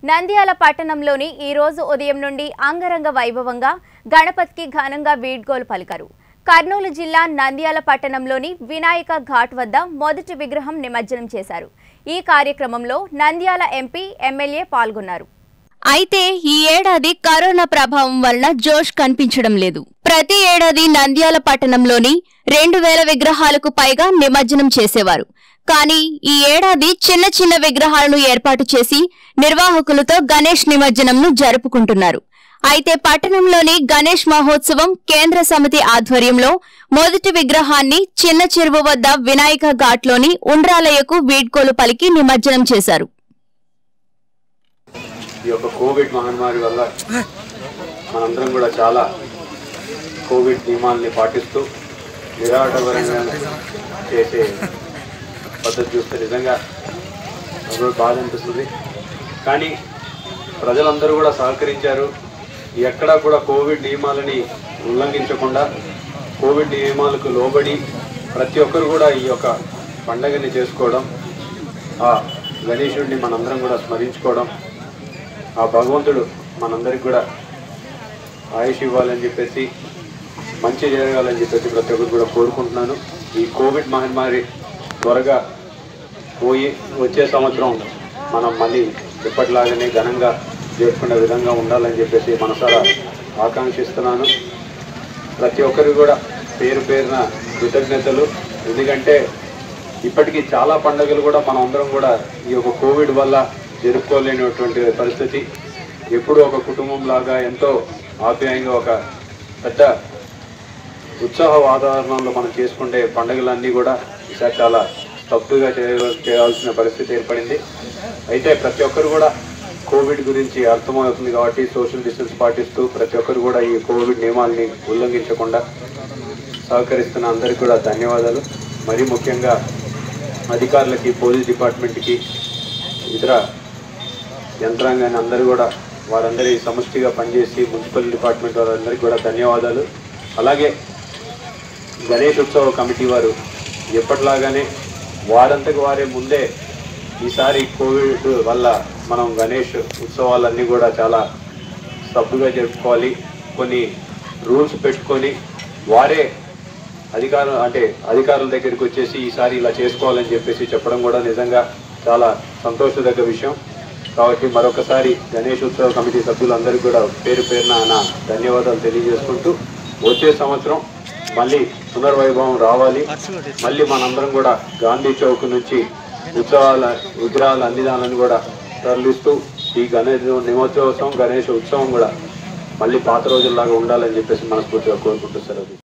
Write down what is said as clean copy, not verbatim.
నంద్యాల పట్టణంలోని ఈ రోజు ఉదయం నుండి అంగరంగ వైభవంగా గణపతికి ఘనంగా వీడ్కోలు పలికారు. కర్నూలు జిల్లా నంద్యాల పట్టణంలోని వినాయక ఘాట్ వద్ద మొదటి విగ్రహం నిమజ్జనం చేశారు. ఈ కార్యక్రమంలో నంద్యాల ఎంపీ, ఎమ్మెల్యే పాల్గొన్నారు. అయితే ఈ ఏడాది కరోనా ప్రభావం వల్ల జోష్ కనిపించడం లేదు. ప్రతి ఏడాది నంద్యాల పట్టణంలోని 2000 విగ్రహాలకు పైగా నిమజ్జనం చేసేవారు. కానీ ఈ ఏడాది చిన్న చిన్న విగ్రహాలను ఏర్పాటు చేసి నిర్వాహకులతో గణేష్ నిమజ్జనంను జరుపుకుంటున్నారు. అయితే పట్టణంలోని గణేష్ మహోత్సవం కేంద్ర సమితి ఆధ్వర్యంలో మొదటి విగ్రహాన్ని చిన్న చెరువు వద్ద వినాయక ఘాట్లోని ఉండ్రాలయ్యకు వీడ్కోలు పలికి నిమజ్జనం చేశారు. ఈ యొక్క కోవిడ్ మహమ్మారి వల్ల మనందరం కూడా చాలా కోవిడ్ నియమాలని పాటిస్తూ నిరాటంకంగా చేసే పద్ధతి చూస్తే నిజంగా బాధ అనిపిస్తుంది. కానీ ప్రజలందరూ కూడా సహకరించారు. ఎక్కడా కూడా కోవిడ్ నియమాలని ఉల్లంఘించకుండా కోవిడ్ నియమాలకు లోబడి ప్రతి ఒక్కరు కూడా ఈ యొక్క పండగని చేసుకోవడం, ఆ గణేశుడిని మనందరం కూడా స్మరించుకోవడం, ఆ భగవంతుడు మనందరికి కూడా ఆయుష్ ఇవ్వాలని చెప్పేసి, మంచి జరగాలని చెప్పేసి ప్రతి ఒక్కరు కూడా కోరుకుంటున్నాను. ఈ కోవిడ్ మహమ్మారి త్వరగా పోయి వచ్చే సంవత్సరం మనం మళ్ళీ ఎప్పటిలాగానే ఘనంగా జరుపుకునే విధంగా ఉండాలని చెప్పేసి మనసారా ఆకాంక్షిస్తున్నాను. ప్రతి ఒక్కరికి కూడా పేరు పేరున కృతజ్ఞతలు. ఎందుకంటే ఇప్పటికీ చాలా పండుగలు కూడా మనం అందరం కూడా ఈ యొక్క కోవిడ్ వల్ల జరుపుకోలేనటువంటి పరిస్థితి. ఎప్పుడు ఒక కుటుంబం లాగా ఎంతో ఆప్యాయంగా ఒక పెద్ద ఉత్సాహ వాతావరణంలో మనం చేసుకుంటే పండుగలన్నీ కూడా ఈసారి చాలా తప్పుగా చేయాల్సిన పరిస్థితి ఏర్పడింది. అయితే ప్రతి ఒక్కరు కూడా కోవిడ్ గురించి అర్థమవుతుంది కాబట్టి సోషల్ డిస్టెన్స్ పాటిస్తూ ప్రతి ఒక్కరు కూడా ఈ కోవిడ్ నియమాలని ఉల్లంఘించకుండా సహకరిస్తున్న అందరికీ కూడా ధన్యవాదాలు. మరీ ముఖ్యంగా అధికారులకి, పోలీస్ డిపార్ట్మెంట్కి, ఇతర యంత్రాంగాన్ని అందరూ కూడా వారందరి సమష్టిగా పనిచేసి మున్సిపల్ డిపార్ట్మెంట్ వారందరికీ కూడా ధన్యవాదాలు. అలాగే గణేష్ ఉత్సవ కమిటీ వారు ఎప్పటిలాగానే వారంతకు వారే ముందే ఈసారి కోవిడ్ వల్ల మనం గణేష్ ఉత్సవాలన్నీ కూడా చాలా సబ్బుగా జరుపుకోవాలి, కొన్ని రూల్స్ పెట్టుకొని వారే అధికారుల దగ్గరికి వచ్చేసి ఈసారి ఇలా చేసుకోవాలని చెప్పేసి చెప్పడం కూడా నిజంగా చాలా సంతోషదగ్గ విషయం. కాబట్టి మరొకసారి గణేష్ ఉత్సవ కమిటీ సభ్యులందరికీ కూడా పేరు పేరున ధన్యవాదాలు తెలియజేసుకుంటూ వచ్చే సంవత్సరం మళ్ళీ పునర్వైభవం రావాలి. మళ్ళీ మనందరం కూడా గాంధీ చౌక్ నుంచి విగ్రహాల అన్నిదానాన్ని కూడా తరలిస్తూ ఈ గణేష్ ఉత్సవం కూడా మళ్ళీ పాత రోజుల్లాగా ఉండాలని చెప్పేసి మనస్ఫూర్తిగా కోరుకుంటూ సెలవు.